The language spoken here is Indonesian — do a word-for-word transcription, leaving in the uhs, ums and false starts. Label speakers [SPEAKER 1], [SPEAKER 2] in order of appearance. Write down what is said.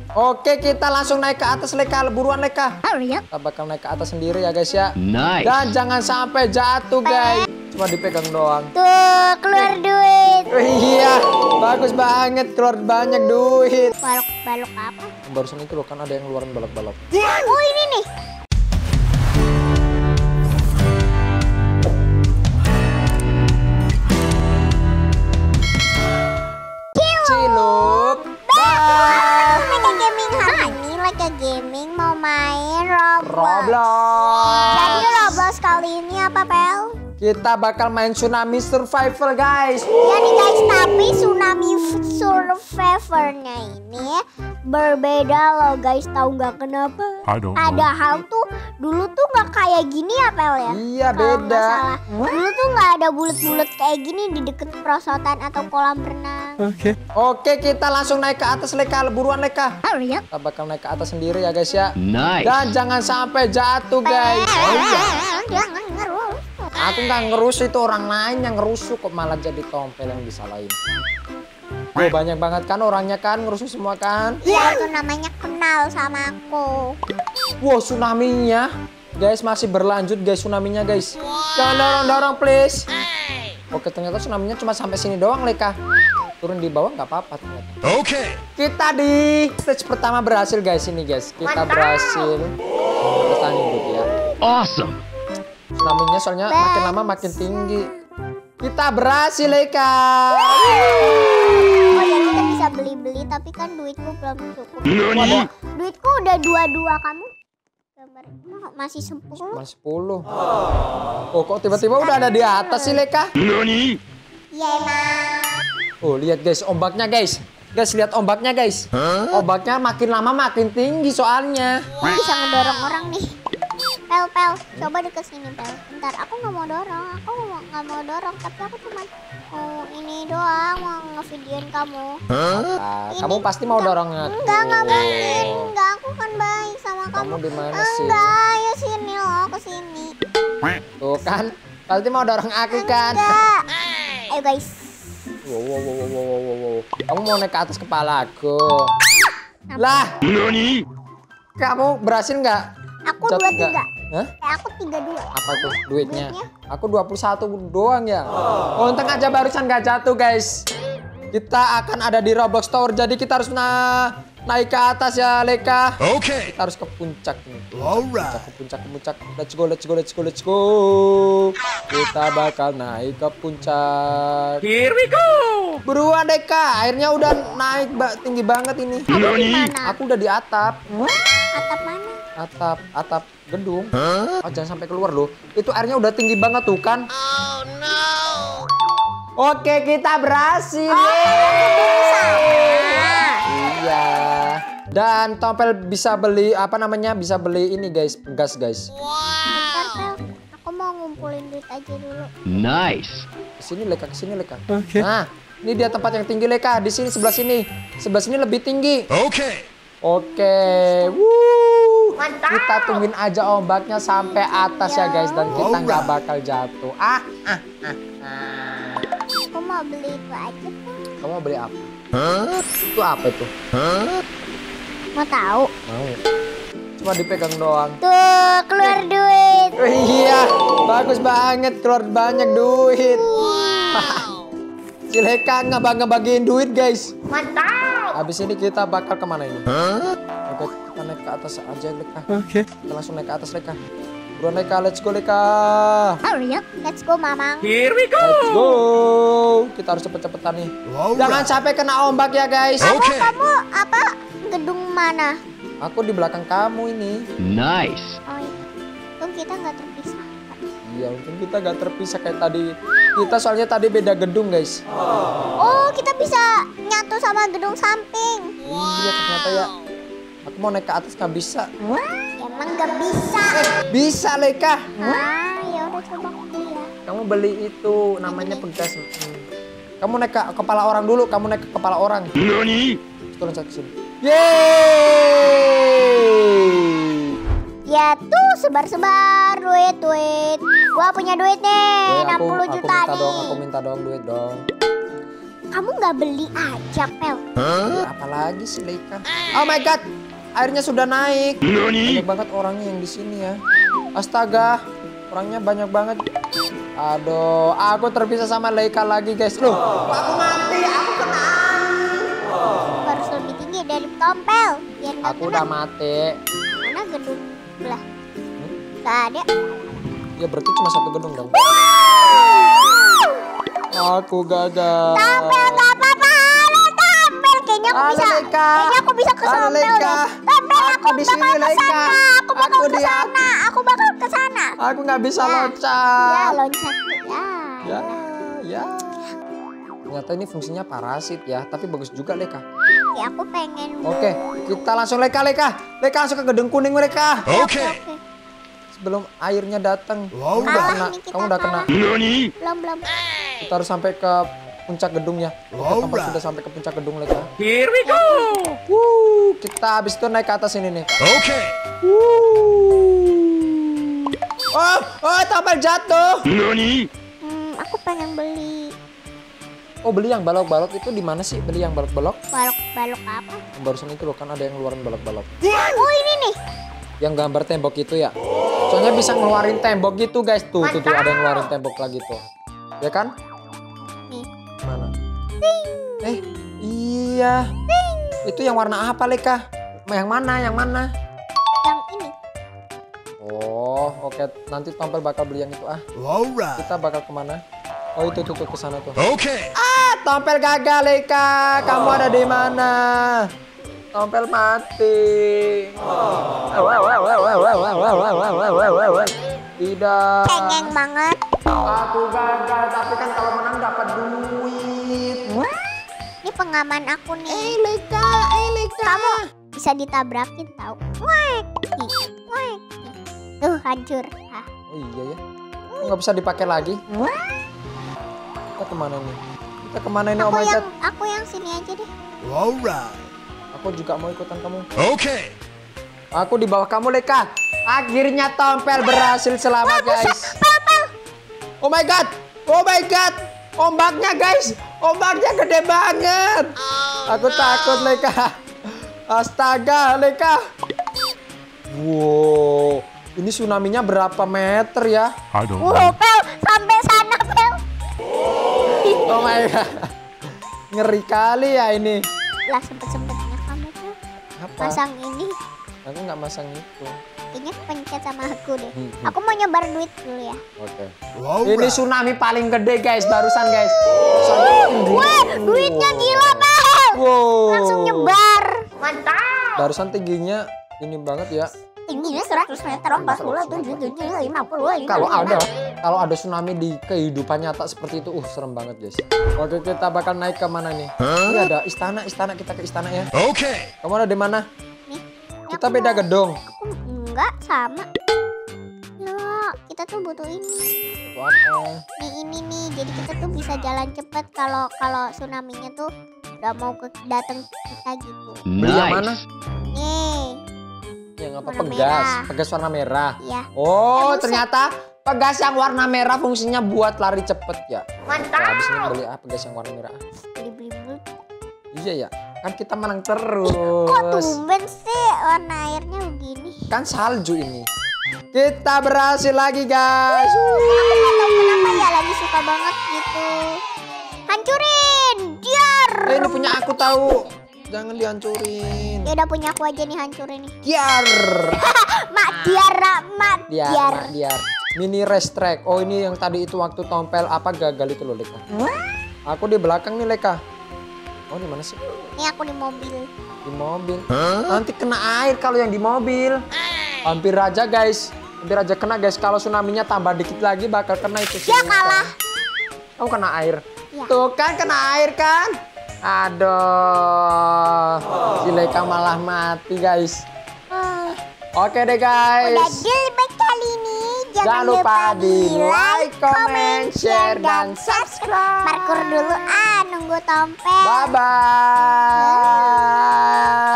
[SPEAKER 1] Oke, kita langsung naik ke atas Leka, buruan Leka. Kita bakal naik ke atas sendiri ya guys ya.
[SPEAKER 2] Nice.
[SPEAKER 1] Dan jangan sampai jatuh guys. Cuma dipegang doang.
[SPEAKER 3] Tuh, keluar duit.
[SPEAKER 1] Oh, iya, bagus banget, keluar banyak duit.
[SPEAKER 3] Balok-balok apa?
[SPEAKER 1] Barusan itu loh kan ada yang ngeluarin balok-balok.
[SPEAKER 3] Oh, ini nih.
[SPEAKER 1] Cilup.
[SPEAKER 3] Leka Gaming hari ini Leka Gaming mau main Roblox.
[SPEAKER 1] Roblox.
[SPEAKER 3] Jadi Roblox kali ini apa, Pel?
[SPEAKER 1] Kita bakal main Tsunami Survival guys.
[SPEAKER 3] Ya nih guys, tapi Tsunami Survivornya ini berbeda loh guys. Tahu nggak kenapa? Padahal tuh dulu tuh nggak kayak gini ya, Pel ya?
[SPEAKER 1] Iya,
[SPEAKER 3] Kalau nggak
[SPEAKER 1] beda.
[SPEAKER 3] salah. Dulu tuh nggak ada bulat-bulat kayak gini di deket perosotan atau kolam renang.
[SPEAKER 1] Oke. Oke, kita langsung naik ke atas Leka, buruan Leka. Kita bakal naik ke atas sendiri ya guys ya.
[SPEAKER 2] Nice.
[SPEAKER 1] Dan jangan sampai jatuh guys.
[SPEAKER 3] Jangan ngeruh.
[SPEAKER 1] Aku nggak ngerusuh, itu orang lain yang ngerusuh kok malah jadi tompel yang disalahin. Oh, banyak banget kan orangnya kan ngerusuh semua kan.
[SPEAKER 3] Ya itu namanya kenal sama aku.
[SPEAKER 1] Wow, tsunami-nya guys masih berlanjut guys, tsunami-nya guys. Jangan dorong-dorong please. Oke, ternyata tsunami-nya cuma sampai sini doang Leka. Turun di bawah nggak apa-apa ternyata.
[SPEAKER 2] Oke.
[SPEAKER 1] Kita di stage pertama berhasil guys ini guys. Kita berhasil bertahan hidup ya.
[SPEAKER 2] Awesome.
[SPEAKER 1] Tsunami-nya soalnya makin lama makin tinggi. Kita berhasil Leka.
[SPEAKER 3] Oh ya, kita bisa beli-beli tapi kan duitku belum cukup.
[SPEAKER 2] Nani?
[SPEAKER 3] Duitku udah dua-dua, kamu gambar oh, masih sepuluh.
[SPEAKER 1] Masih sepuluh. Oh, kok tiba-tiba udah ada di atas sih Leka?
[SPEAKER 2] Nani?
[SPEAKER 3] Ya emang.
[SPEAKER 1] Oh, lihat guys ombaknya guys. Guys, lihat ombaknya guys. Ombaknya makin lama makin tinggi soalnya.
[SPEAKER 3] Ini bisa ngedorong orang nih. Pel, Pel, coba deket sini Pel. Bentar, aku nggak mau dorong, aku nggak mau dorong, tapi aku cuma mau ini doang, mau ngevideoin kamu.
[SPEAKER 1] Nah,
[SPEAKER 3] Ini
[SPEAKER 1] kamu pasti mau
[SPEAKER 3] kita-
[SPEAKER 1] dorongnya.
[SPEAKER 3] Enggak, nggak mungkin. Enggak, aku kan baik sama kamu.
[SPEAKER 1] Kamu di mana sih?
[SPEAKER 3] Enggak, ayo sini loh, ke sini.
[SPEAKER 1] Tuh kan, pasti mau dorong aku kan.
[SPEAKER 3] Enggak. Ayo guys.
[SPEAKER 1] Wow, wow, wow, wow, wow, wow, wow. Kamu mau naik ke atas kepala aku. Lah,
[SPEAKER 2] Nani?
[SPEAKER 1] kamu berhasil nggak?
[SPEAKER 3] Aku
[SPEAKER 1] Jatuh
[SPEAKER 3] dua
[SPEAKER 1] nggak?
[SPEAKER 3] tiga.
[SPEAKER 1] Hah?
[SPEAKER 3] Eh, aku tiga dua.
[SPEAKER 1] Apa tuh duitnya?
[SPEAKER 3] Duitnya?
[SPEAKER 1] Aku dua puluh satu doang ya. Oh, untung aja barusan nggak jatuh guys. Kita akan ada di Roblox Tower, jadi kita harus na naik ke atas ya Leka.
[SPEAKER 2] Oke.
[SPEAKER 1] Kita harus ke puncak nih.
[SPEAKER 2] Alright.
[SPEAKER 1] Ke puncak, ke puncak. Let's go, let's go, let's go, let's go. Kita bakal naik ke puncak.
[SPEAKER 2] Here we go.
[SPEAKER 1] Buruan Leka, airnya udah naik ba tinggi banget ini.
[SPEAKER 3] Kamu di mana?
[SPEAKER 1] Aku udah di atap.
[SPEAKER 3] Atap mana?
[SPEAKER 1] Atap, atap gedung. Oh, jangan sampai keluar loh. Itu airnya udah tinggi banget tuh kan.
[SPEAKER 3] Oh no.
[SPEAKER 1] Oke, kita berhasil. Iya. Dan Tompel bisa beli apa namanya? Bisa beli ini guys, gas guys.
[SPEAKER 3] Bentar, Pel. Aku mau ngumpulin duit aja dulu.
[SPEAKER 2] Nice.
[SPEAKER 1] Kesini Leka, kesini Leka. Nah, ini dia tempat yang tinggi Leka. Di sini sebelah sini. Sebelah sini lebih tinggi.
[SPEAKER 2] Oke.
[SPEAKER 1] Oke. Wuh. Kita tungguin aja ombaknya sampai atas ya guys, dan kita nggak bakal jatuh. Ah, ah, ah, ah.
[SPEAKER 3] Aku mau beli itu aja, Pel.
[SPEAKER 1] Kamu mau beli apa? Itu apa itu?
[SPEAKER 3] Mau tahu?
[SPEAKER 1] Mau. Cuma dipegang doang.
[SPEAKER 3] Tuh, keluar duit.
[SPEAKER 1] Oh, iya, bagus banget, keluar banyak duit. Si Leka ngebag-ngebagiin duit guys.
[SPEAKER 3] Mantap.
[SPEAKER 1] Habis ini kita bakal kemana ini? Oke, kita naik ke atas aja Leka. Oke. Kita langsung naik ke atas Leka. Buruan Leka, let's go Leka.
[SPEAKER 3] Let's go, Mamang.
[SPEAKER 2] Here we go.
[SPEAKER 1] Let's go. Kita harus cepet-cepetan nih. Jangan sampai kena ombak ya guys.
[SPEAKER 3] Kamu,
[SPEAKER 2] Oke.
[SPEAKER 3] kamu apa? Gedung mana?
[SPEAKER 1] Aku di belakang kamu ini.
[SPEAKER 2] Nice.
[SPEAKER 3] Oh, iya. Untung kita nggak terpisah.
[SPEAKER 1] Iya, untung kita gak terpisah kayak tadi. Kita soalnya tadi beda gedung guys.
[SPEAKER 3] Oh, kita bisa nyatu sama gedung samping.
[SPEAKER 1] Iya, ternyata ya. Aku mau naik ke atas nggak bisa.
[SPEAKER 3] Emang nggak bisa.
[SPEAKER 1] Bisa Leka.
[SPEAKER 3] Ah, ya udah coba beli ya.
[SPEAKER 1] Kamu beli itu namanya pegas. Hmm. Kamu naik ke kepala orang dulu. Kamu naik ke kepala orang.
[SPEAKER 2] Nani?
[SPEAKER 1] Turun ke sini. Yeay.
[SPEAKER 3] Ya tuh sebar-sebar duit duit. Gua punya duit nih,
[SPEAKER 1] Woy,
[SPEAKER 3] enam
[SPEAKER 1] aku,
[SPEAKER 3] puluh
[SPEAKER 1] aku
[SPEAKER 3] juta
[SPEAKER 1] minta
[SPEAKER 3] nih.
[SPEAKER 1] dong, aku minta dong duit dong.
[SPEAKER 3] kamu nggak beli aja, Pel?
[SPEAKER 1] Ya, apalagi sih Leika. Oh my god, airnya sudah naik. Banyak banget orangnya yang di sini ya. Astaga, orangnya banyak banget. Aduh, aku terpisah sama Leika lagi guys. Loh, aku mati, aku kena air.
[SPEAKER 3] Harus lebih tinggi dari Tompel. Biar nggak
[SPEAKER 1] Aku
[SPEAKER 3] kena.
[SPEAKER 1] udah mati.
[SPEAKER 3] Mana gedung belah?
[SPEAKER 1] Hmm?
[SPEAKER 3] Gak ada.
[SPEAKER 1] Ya berarti cuma satu gedung dong. Aku gagal.
[SPEAKER 3] Tompel gak apa-apa. Halo Tompel. Kayaknya aku
[SPEAKER 1] Halo,
[SPEAKER 3] bisa.
[SPEAKER 1] Leika.
[SPEAKER 3] Kayaknya aku bisa ke
[SPEAKER 1] Halo,
[SPEAKER 3] Tompel
[SPEAKER 1] Leika.
[SPEAKER 3] deh. Tompel aku,
[SPEAKER 1] Aku di sini,
[SPEAKER 3] bakal ke
[SPEAKER 1] Leika.
[SPEAKER 3] sana. Aku bakal
[SPEAKER 1] Aku
[SPEAKER 3] ke
[SPEAKER 1] di
[SPEAKER 3] sana. Aku bakal ke sana.
[SPEAKER 1] Aku nggak bisa
[SPEAKER 3] Ya.
[SPEAKER 1] loncat.
[SPEAKER 3] Ya loncat tuh ya.
[SPEAKER 1] Ya, ya. Ternyata ini fungsinya parasit ya, tapi bagus juga Leika.
[SPEAKER 3] Oke, aku pengen.
[SPEAKER 1] Oke, kita langsung Leika, Leika. Leika langsung ke gedung kuning Leika.
[SPEAKER 3] Oke.
[SPEAKER 1] Sebelum airnya datang. Kamu udah
[SPEAKER 3] Kalah
[SPEAKER 1] kena,
[SPEAKER 3] nih kita,
[SPEAKER 1] kamu udah kena.
[SPEAKER 3] Belum belum.
[SPEAKER 1] Kita harus sampai ke puncak gedungnya. Oke, tempat sudah sampai ke puncak gedung Leika.
[SPEAKER 2] Here we go.
[SPEAKER 1] Wuh, kita habis itu naik ke atas ini nih.
[SPEAKER 2] Okay.
[SPEAKER 1] Wuh. Oh, oh, Tompel jatuh.
[SPEAKER 3] Hmm, aku pengen beli
[SPEAKER 1] Oh, beli yang balok-balok itu di mana sih? Beli yang balok-balok?
[SPEAKER 3] balok-balok apa?
[SPEAKER 1] Barusan itu loh kan ada yang ngeluarin balok-balok.
[SPEAKER 3] Oh ini nih.
[SPEAKER 1] Yang gambar tembok itu ya. Soalnya bisa ngeluarin tembok gitu guys. Tuh, tuh, tuh ada yang ngeluarin tembok lagi tuh. Ya kan?
[SPEAKER 3] Nih.
[SPEAKER 1] Mana? Eh, iya. Itu yang warna apa Leika? Yang mana? Yang mana?
[SPEAKER 3] Yang ini.
[SPEAKER 1] Oh, oke. Nanti Tompel bakal beli yang itu ah.
[SPEAKER 2] Alright.
[SPEAKER 1] Kita bakal kemana? Oh itu tuh, tuh ke sana tuh.
[SPEAKER 2] Okay.
[SPEAKER 1] Ah, Tompel gagal Leika. Kamu ada di mana? Tompel mati. Tidak.
[SPEAKER 3] Cengeng banget.
[SPEAKER 1] Aku gagal, tapi kan kalau menang dapat duit.
[SPEAKER 3] Ini pengaman aku nih.
[SPEAKER 1] Eh Leika, eh Leika.
[SPEAKER 3] Kamu bisa ditabrakin tau. Wek. Nih, wek. Nih. Tuh hancur. Ah.
[SPEAKER 1] Oh iya ya. Kok nggak bisa dipakai lagi? Kita kemana nih? Kita kemana ini? Oh
[SPEAKER 3] Aku
[SPEAKER 1] my
[SPEAKER 3] yang
[SPEAKER 1] god.
[SPEAKER 3] aku yang sini aja deh.
[SPEAKER 2] Alright.
[SPEAKER 1] Aku juga mau ikutan kamu.
[SPEAKER 2] Okay.
[SPEAKER 1] Aku di bawah kamu Leika. Akhirnya Tompel berhasil selamat guys. Oh my god. Oh my god. Ombaknya guys. Ombaknya gede banget. Aku takut Leika. Astaga Leika. Wow. Ini tsunami-nya berapa meter ya?
[SPEAKER 3] Wow, Pel, sampai sana, Pel.
[SPEAKER 1] Oh my god. Ngeri kali ya ini.
[SPEAKER 3] Lah sempet-sempetnya kamu tuh
[SPEAKER 1] Apa?
[SPEAKER 3] pasang ini.
[SPEAKER 1] Aku nggak masang itu.
[SPEAKER 3] Kayaknya pencet sama aku deh.
[SPEAKER 1] Hmm, hmm.
[SPEAKER 3] Aku mau nyebar duit dulu ya.
[SPEAKER 1] Oke. Ini
[SPEAKER 2] Alright.
[SPEAKER 1] tsunami paling gede guys, barusan guys. Soalnya tinggi.
[SPEAKER 3] Wah, duitnya gila, Pel.
[SPEAKER 1] Wow.
[SPEAKER 3] Langsung nyebar. Mantap.
[SPEAKER 1] Barusan tingginya ini banget ya.
[SPEAKER 3] Tingginya seratus meter, empat puluh, tujuh puluh, lima puluh, lima puluh.
[SPEAKER 1] Kalau ada, kalau ada tsunami di kehidupan nyata seperti itu, uh serem banget guys. Oke, kita bakal naik ke mana nih? Ini ada istana, istana kita ke istana ya.
[SPEAKER 2] Okay.
[SPEAKER 1] Kamu ada di mana?
[SPEAKER 3] Nih,
[SPEAKER 1] Kita
[SPEAKER 3] aku
[SPEAKER 1] beda
[SPEAKER 3] mau-
[SPEAKER 1] gedung.
[SPEAKER 3] Aku enggak sama. No, kita tuh butuh ini.
[SPEAKER 1] Itu apa?
[SPEAKER 3] Nih ini nih, jadi kita tuh bisa jalan cepet kalau kalau tsunami-nya tuh udah mau ke datang ke kita gitu.
[SPEAKER 1] Beli yang mana?
[SPEAKER 2] Nice.
[SPEAKER 3] Nih,
[SPEAKER 1] Yang apa?
[SPEAKER 3] Warna
[SPEAKER 1] Pegas.
[SPEAKER 3] merah.
[SPEAKER 1] Pegas warna merah.
[SPEAKER 3] ya.
[SPEAKER 1] Oh,
[SPEAKER 3] Buset.
[SPEAKER 1] ternyata pegas yang warna merah fungsinya buat lari cepet ya.
[SPEAKER 3] Mantap.
[SPEAKER 1] Nah, habis ini beli ah pegas yang warna merah.
[SPEAKER 3] Beli-beli dulu.
[SPEAKER 1] Iya ya, kan kita menang terus.
[SPEAKER 3] Kok tumben sih warna airnya begini?
[SPEAKER 1] Kan salju ini. Kita berhasil lagi guys.
[SPEAKER 3] Aku nggak tahu kenapa ya lagi suka banget gitu. Hancurin, diar.
[SPEAKER 1] Eh, ini punya aku tahu. Jangan dihancurin.
[SPEAKER 3] Ya udah punya aku aja nih hancurin nih.
[SPEAKER 1] Diar.
[SPEAKER 3] Mak diar, mak
[SPEAKER 1] Diar,
[SPEAKER 3] diar.
[SPEAKER 1] mak, diar. Mini race track. Oh, ini yang tadi itu waktu Tompel apa gagal itu loh, Leka. Aku di belakang nih, Leka. Oh, di mana sih?
[SPEAKER 3] Nih aku di mobil.
[SPEAKER 1] Di mobil. Nanti kena air kalau yang di mobil. Hampir aja, guys. Hampir aja kena, guys. Kalau tsunami-nya tambah dikit lagi bakal kena itu sih.
[SPEAKER 3] Ya kalah.
[SPEAKER 1] Kamu kena air.
[SPEAKER 3] Ya.
[SPEAKER 1] Tuh kan kena air kan? Aduh. Si Leka malah mati, guys.
[SPEAKER 3] Ah,
[SPEAKER 1] Oke deh, guys.
[SPEAKER 3] udah deal kali ini. Jangan,
[SPEAKER 1] Jangan lupa di like, comment, share, dan subscribe.
[SPEAKER 3] Parkur dulu ah, nunggu Tompel.
[SPEAKER 1] Bye-bye.